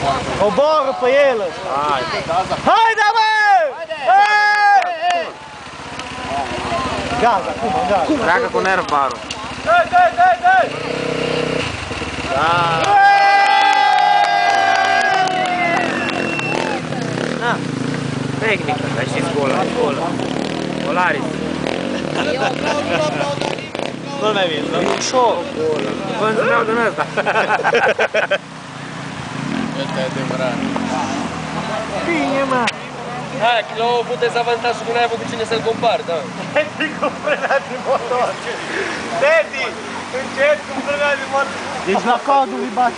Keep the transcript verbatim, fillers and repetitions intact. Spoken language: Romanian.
Coboară pe el ăsta! Haide, mă! Gaz, acum, gaz! Treacă cu nerv barul! Dai, dai, dai, dai! Da! Tehnică, dar știți gola, gola! Golaris! Nu-l mai vin, nu? Ușor! Vă întâlneau din ăsta! Ăsta e adevărat. Bine, mă! Hai, că l-au avut dezavantajul că n-ai avut cu cine să-l compari, da? Teddy cu frâna de motor! Teddy! Încet cu frâna de motor! Deci la codul îi bate